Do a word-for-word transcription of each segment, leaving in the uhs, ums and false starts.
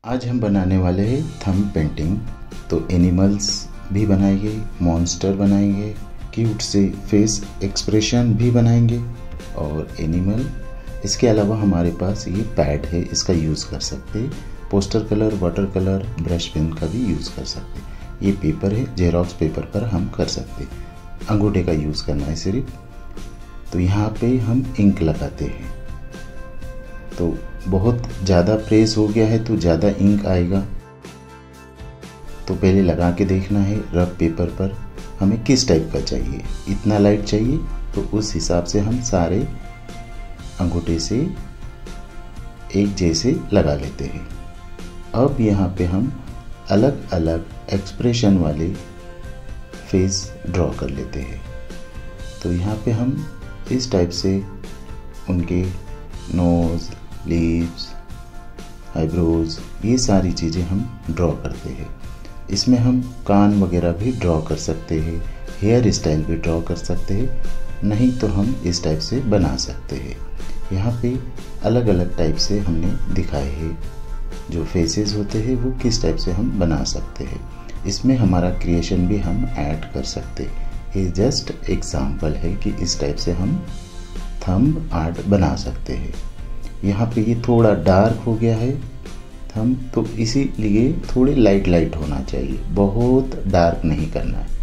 आज हम बनाने वाले हैं थंब पेंटिंग। तो एनिमल्स भी बनाएंगे, मॉन्स्टर बनाएंगे, क्यूट से फेस एक्सप्रेशन भी बनाएंगे और एनिमल। इसके अलावा हमारे पास ये पैड है, इसका यूज़ कर सकते हैं। Poster colour, water colour, brush pen का भी यूज़ कर सकते हैं। ये पेपर है, जेरॉक्स पेपर पर हम कर सकते हैं। अंगूठे का यूज़ करना है सिर्फ। तो यहाँ पे हम इंक लगाते हैं। तो बहुत ज़्यादा प्रेस हो गया है तो ज़्यादा इंक आएगा, तो पहले लगा के देखना है रफ पेपर पर हमें किस टाइप का चाहिए। इतना लाइट चाहिए तो उस हिसाब से हम सारे अंगूठे से एक जैसे लगा लेते हैं। अब यहाँ पे हम अलग अलग एक्सप्रेशन वाले फेस ड्रॉ कर लेते हैं। तो यहाँ पे हम इस टाइप से उनके नोज़, लिप्स, आईब्रोज, ये सारी चीज़ें हम ड्रॉ करते हैं। इसमें हम कान वगैरह भी ड्रॉ कर सकते हैं, हेयर स्टाइल भी ड्रॉ कर सकते हैं, नहीं तो हम इस टाइप से बना सकते हैं। यहाँ पे अलग अलग टाइप से हमने दिखाए हैं जो फेसेस होते हैं वो किस टाइप से हम बना सकते हैं। इसमें हमारा क्रिएशन भी हम ऐड कर सकते हैं। ये जस्ट एग्जाम्पल है कि इस टाइप से हम थंब आर्ट बना सकते हैं। यहाँ पे ये थोड़ा डार्क हो गया है थंब, तो इसीलिए थोड़े लाइट लाइट होना चाहिए, बहुत डार्क नहीं करना है।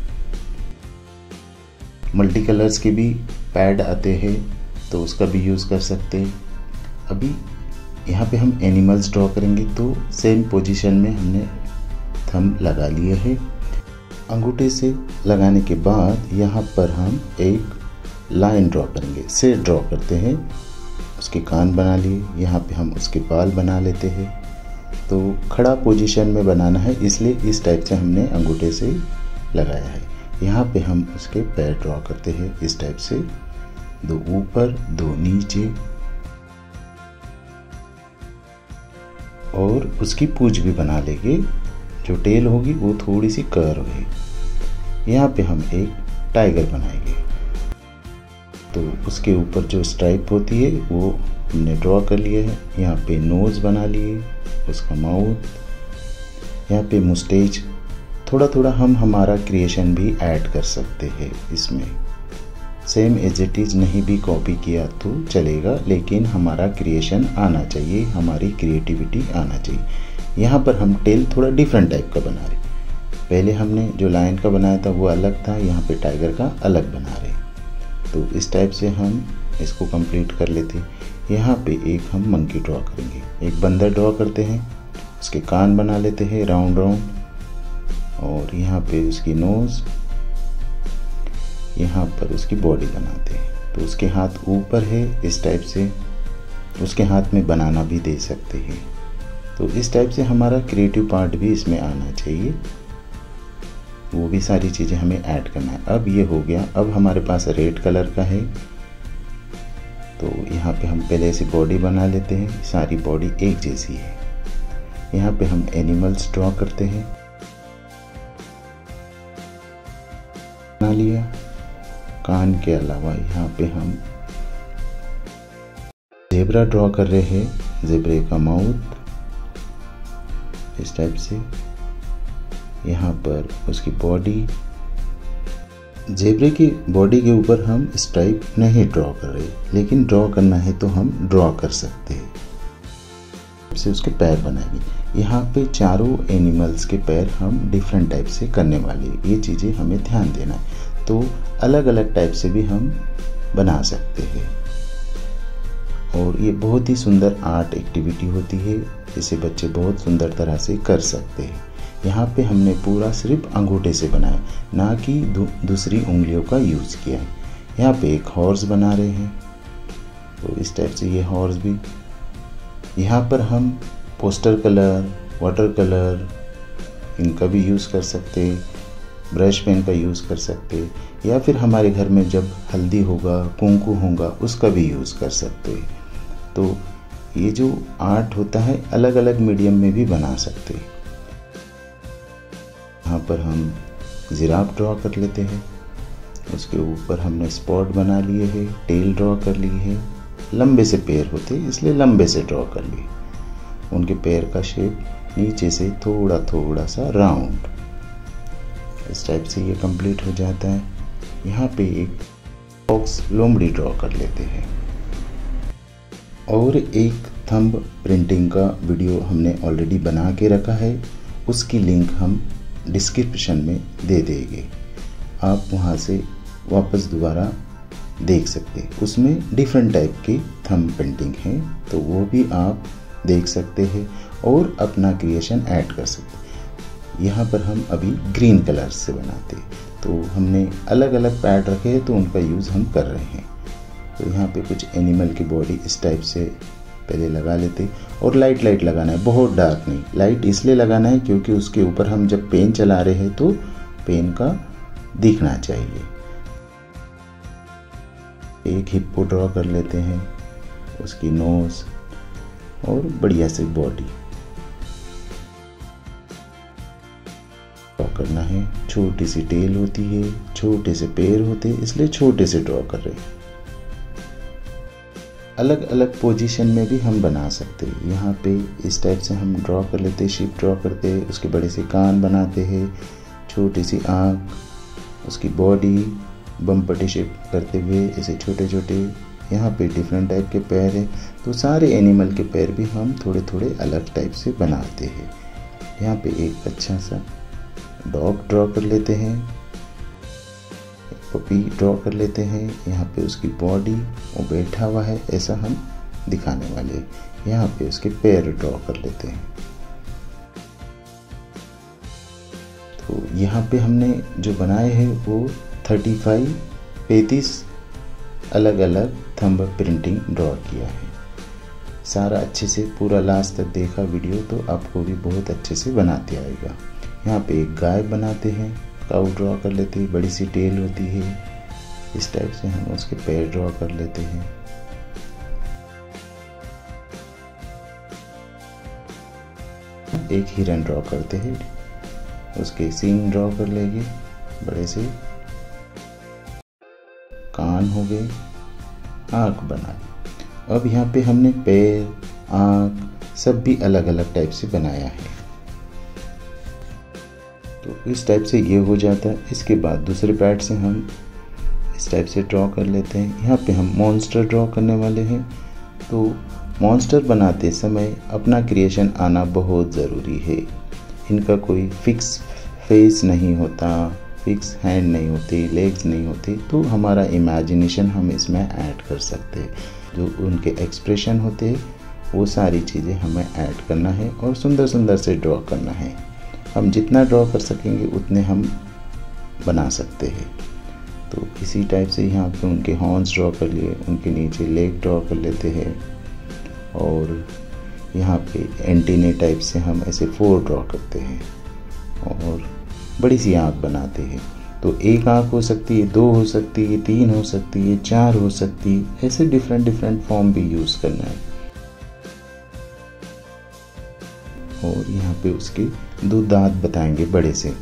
मल्टी कलर्स के भी पैड आते हैं तो उसका भी यूज़ कर सकते हैं। अभी यहाँ पे हम एनिमल्स ड्रॉ करेंगे तो सेम पोजीशन में हमने थंब लगा लिए है। अंगूठे से लगाने के बाद यहाँ पर हम एक लाइन ड्रॉ करेंगे, से ड्रॉ करते हैं। उसके कान बना लिए, यहाँ पे हम उसके बाल बना लेते हैं। तो खड़ा पोजीशन में बनाना है, इसलिए इस टाइप से हमने अंगूठे से लगाया है। यहाँ पे हम उसके पैर ड्रॉ करते हैं इस टाइप से, दो ऊपर दो नीचे, और उसकी पूंछ भी बना लेंगे। जो टेल होगी वो थोड़ी सी कर्व है। यहाँ पे हम एक टाइगर बनाएंगे, तो उसके ऊपर जो स्ट्राइप होती है वो हमने ड्रॉ कर लिया है। यहाँ पे नोज़ बना लिए, उसका माउथ, यहाँ पे मुस्टेच। थोड़ा थोड़ा हम हमारा क्रिएशन भी ऐड कर सकते हैं इसमें। सेम एज इट इज नहीं भी कॉपी किया तो चलेगा, लेकिन हमारा क्रिएशन आना चाहिए, हमारी क्रिएटिविटी आना चाहिए। यहाँ पर हम टेल थोड़ा डिफरेंट टाइप का बना रहे। पहले हमने जो लायन का बनाया था वो अलग था, यहाँ पे टाइगर का अलग बना रहे। तो इस टाइप से हम इसको कंप्लीट कर लेते हैं। यहाँ पे एक हम मंकी ड्रॉ करेंगे, एक बंदर ड्रॉ करते हैं, उसके कान बना लेते हैं राउंड राउंड, और यहाँ पे उसकी नोज़, यहाँ पर उसकी बॉडी बनाते हैं। तो उसके हाथ ऊपर है इस टाइप से, उसके हाथ में बनाना भी दे सकते हैं। तो इस टाइप से हमारा क्रिएटिव पार्ट भी इसमें आना चाहिए, वो भी सारी चीज़ें हमें ऐड करना है। अब ये हो गया। अब हमारे पास रेड कलर का है, तो यहाँ पे हम पहले ऐसी बॉडी बना लेते हैं। सारी बॉडी एक जैसी है। यहाँ पे हम एनिमल्स ड्रॉ करते हैं, बना लिया। कान के अलावा यहाँ पे हम ज़ेब्रा ड्रॉ कर रहे हैं, ज़ेब्रे का माउथ इस टाइप से। यहाँ पर उसकी बॉडी, ज़ेब्रे की बॉडी के ऊपर हम स्ट्राइप नहीं ड्रॉ कर रहे, लेकिन ड्रॉ करना है तो हम ड्रॉ कर सकते हैं। से उसके पैर बनाएंगे। यहाँ पे चारों एनिमल्स के पैर हम डिफरेंट टाइप से करने वाले, ये चीज़ें हमें ध्यान देना है। तो अलग अलग टाइप से भी हम बना सकते हैं, और ये बहुत ही सुंदर आर्ट एक्टिविटी होती है, इसे बच्चे बहुत सुंदर तरह से कर सकते हैं। यहाँ पे हमने पूरा सिर्फ अंगूठे से बनाया, ना कि दू, दूसरी उंगलियों का यूज़ किया है। यहाँ पे एक हॉर्स बना रहे हैं, तो इस टाइप से ये हॉर्स भी। यहाँ पर हम पोस्टर कलर, वाटर कलर, इनका भी यूज़ कर सकते, ब्रश पेन का यूज़ कर सकते, या फिर हमारे घर में जब हल्दी होगा, कुंकू होगा, उसका भी यूज़ कर सकते। तो ये जो आर्ट होता है अलग अलग मीडियम में भी बना सकते। यहाँ पर हम जिराफ ड्रॉ कर लेते हैं, उसके ऊपर हमने स्पॉट बना लिए है, टेल ड्रॉ कर ली है। लंबे से पैर होते इसलिए लंबे से ड्रॉ कर लिए। उनके पैर का शेप नीचे से थोड़ा थोड़ा सा राउंड। इस टाइप से ये कंप्लीट हो जाता है। यहाँ पे एक बॉक्स लोमड़ी ड्रॉ कर लेते हैं। और एक थंब प्रिंटिंग का वीडियो हमने ऑलरेडी बना के रखा है, उसकी लिंक हम डिस्क्रिप्शन में दे देंगे, आप वहाँ से वापस दोबारा देख सकते हैं। उसमें डिफरेंट टाइप की थंब पेंटिंग है, तो वो भी आप देख सकते हैं और अपना क्रिएशन ऐड कर सकते हैं। यहाँ पर हम अभी ग्रीन कलर से बनाते हैं, तो हमने अलग अलग पैड रखे हैं तो उनका यूज़ हम कर रहे हैं। तो यहाँ पे कुछ एनिमल की बॉडी इस टाइप से पहले लगा लेते, और लाइट लाइट लगाना है, बहुत डार्क नहीं। लाइट इसलिए लगाना है क्योंकि उसके ऊपर हम जब पेन चला रहे हैं तो पेन का दिखना चाहिए। एक हिप्पो ड्रॉ कर लेते हैं, उसकी नोज और बढ़िया से बॉडी ड्रॉ करना है। छोटी सी टेल होती है, छोटे से पैर होते हैं, इसलिए छोटे से ड्रॉ कर रहे हैं। अलग अलग पोजीशन में भी हम बना सकते हैं। यहाँ पे इस टाइप से हम ड्रॉ कर लेते हैं, शिप ड्रॉ करते हैं, उसके बड़े से कान बनाते हैं, छोटी सी आँख, उसकी बॉडी बम्पटी शेप करते हुए ऐसे छोटे छोटे। यहाँ पे डिफरेंट टाइप के पैर है, तो सारे एनिमल के पैर भी हम थोड़े थोड़े अलग टाइप से बनाते हैं। यहाँ पे एक अच्छा सा डॉग ड्रॉ कर लेते हैं, पपी ड्रॉ कर लेते हैं। यहाँ पे उसकी बॉडी, वो बैठा हुआ है ऐसा हम दिखाने वाले। यहाँ पे उसके पैर ड्रॉ कर लेते हैं। तो यहाँ पे हमने जो बनाए हैं वो पैंतीस पैंतीस अलग अलग थंब प्रिंटिंग ड्रॉ किया है। सारा अच्छे से पूरा लास्ट तक देखा वीडियो तो आपको भी बहुत अच्छे से बनाते आएगा। यहाँ पे एक गाय बनाते हैं, काऊ ड्रॉ कर लेते हैं, बड़ी सी टेल होती है, इस टाइप से हम उसके पैर ड्रॉ कर लेते हैं। एक हिरन ड्रॉ करते हैं, उसके सींग ड्रॉ कर लेंगे, बड़े से कान हो गए, आँख बनाई। अब यहाँ पे हमने पैर, आँख सब भी अलग अलग टाइप से बनाया है। तो इस टाइप से ये हो जाता है। इसके बाद दूसरे पैड से हम इस टाइप से ड्रॉ कर लेते हैं। यहाँ पे हम मॉन्स्टर ड्रॉ करने वाले हैं, तो मॉन्स्टर बनाते समय अपना क्रिएशन आना बहुत ज़रूरी है। इनका कोई फिक्स फेस नहीं होता, फिक्स हैंड नहीं होती, लेग्स नहीं होती, तो हमारा इमेजिनेशन हम इसमें ऐड कर सकते हैं। जो उनके एक्सप्रेशन होते हैं वो सारी चीज़ें हमें ऐड करना है और सुंदर सुंदर से ड्रॉ करना है। हम जितना ड्रॉ कर सकेंगे उतने हम बना सकते हैं। तो इसी टाइप से यहाँ पे उनके हॉर्न्स ड्रॉ कर लिए, उनके नीचे लेग ड्रॉ कर लेते हैं, और यहाँ पे एंटीने टाइप से हम ऐसे फोर ड्रॉ करते हैं और बड़ी सी आँख बनाते हैं। तो एक आँख हो सकती है, दो हो सकती है, तीन हो सकती है, चार हो सकती है, ऐसे डिफरेंट डिफरेंट फॉर्म भी यूज़ करना है। और यहाँ पे उसके दो दांत बताएंगे बड़े से।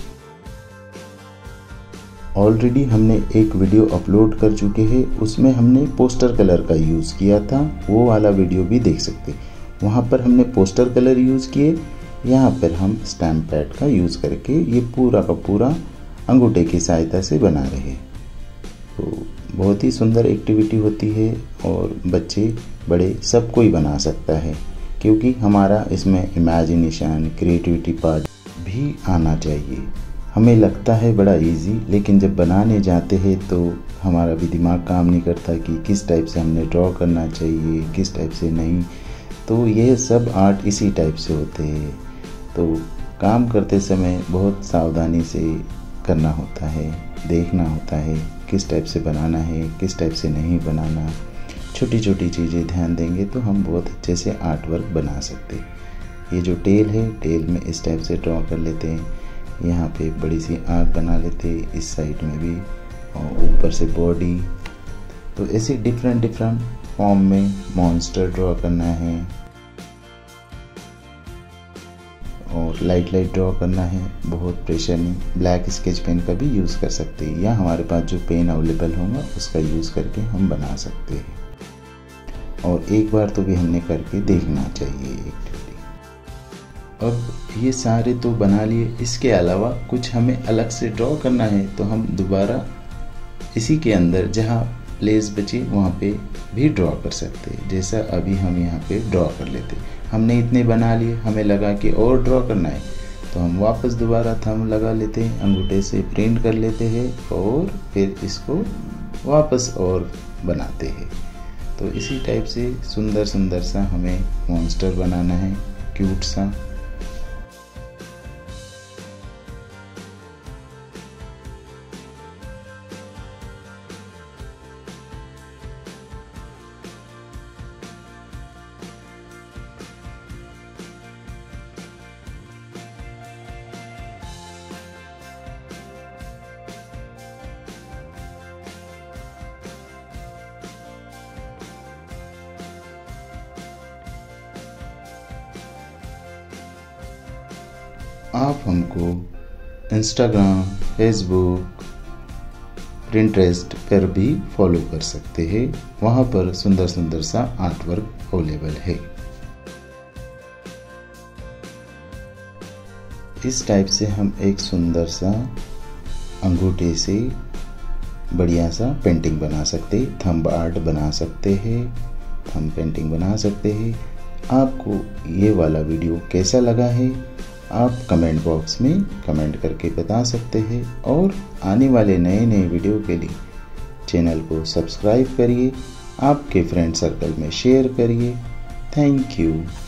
ऑलरेडी हमने एक वीडियो अपलोड कर चुके हैं, उसमें हमने पोस्टर कलर का यूज़ किया था, वो वाला वीडियो भी देख सकते हैं। वहाँ पर हमने पोस्टर कलर यूज़ किए, यहाँ पर हम स्टैम्प पैड का यूज़ करके ये पूरा का पूरा अंगूठे की सहायता से बना रहे हैं। तो बहुत ही सुंदर एक्टिविटी होती है और बच्चे बड़े सब कोई बना सकता है, क्योंकि हमारा इसमें इमेजिनेशन, क्रिएटिविटी पार्ट भी आना चाहिए। हमें लगता है बड़ा इजी, लेकिन जब बनाने जाते हैं तो हमारा भी दिमाग काम नहीं करता कि किस टाइप से हमने ड्रॉ करना चाहिए, किस टाइप से नहीं। तो ये सब आर्ट इसी टाइप से होते हैं। तो काम करते समय बहुत सावधानी से करना होता है, देखना होता है किस टाइप से बनाना है, किस टाइप से नहीं बनाना। छोटी छोटी चीज़ें ध्यान देंगे तो हम बहुत अच्छे से आर्ट वर्क बना सकते हैं। ये जो टेल है, टेल में इस टाइप से ड्रॉ कर लेते हैं। यहाँ पे एक बड़ी सी आँख बना लेते हैं, इस साइड में भी, और ऊपर से बॉडी। तो ऐसे डिफरेंट डिफरेंट फॉर्म में मॉन्स्टर ड्रॉ करना है और लाइट लाइट ड्रॉ करना है, बहुत प्रेशर नहीं। ब्लैक स्केच पेन का भी यूज़ कर सकते हैं, या हमारे पास जो पेन अवेलेबल होगा उसका यूज़ करके हम बना सकते हैं। और एक बार तो भी हमने करके देखना चाहिए एक्टिविटी। अब ये सारे तो बना लिए, इसके अलावा कुछ हमें अलग से ड्रॉ करना है तो हम दोबारा इसी के अंदर जहाँ प्लेस बची वहाँ पे भी ड्रॉ कर सकते हैं। जैसा अभी हम यहाँ पे ड्रॉ कर लेते, हमने इतने बना लिए, हमें लगा कि और ड्रॉ करना है तो हम वापस दोबारा थंब लगा लेते हैं, अंगूठे से प्रिंट कर लेते हैं और फिर इसको वापस और बनाते हैं। तो इसी टाइप से सुंदर सुंदर सा हमें मॉन्स्टर बनाना है, क्यूट सा। आप हमको इंस्टाग्राम, फेसबुक, पिंटरेस्ट पर भी फॉलो कर सकते हैं, वहाँ पर सुंदर सुंदर सा आर्ट वर्क अवेलेबल है। इस टाइप से हम एक सुंदर सा अंगूठे से बढ़िया सा पेंटिंग बना सकते हैं, थंब आर्ट बना सकते हैं, थंब पेंटिंग बना सकते हैं। आपको ये वाला वीडियो कैसा लगा है आप कमेंट बॉक्स में कमेंट करके बता सकते हैं, और आने वाले नए नए वीडियो के लिए चैनल को सब्सक्राइब करिए, आपके फ्रेंड सर्कल में शेयर करिए। Thank you.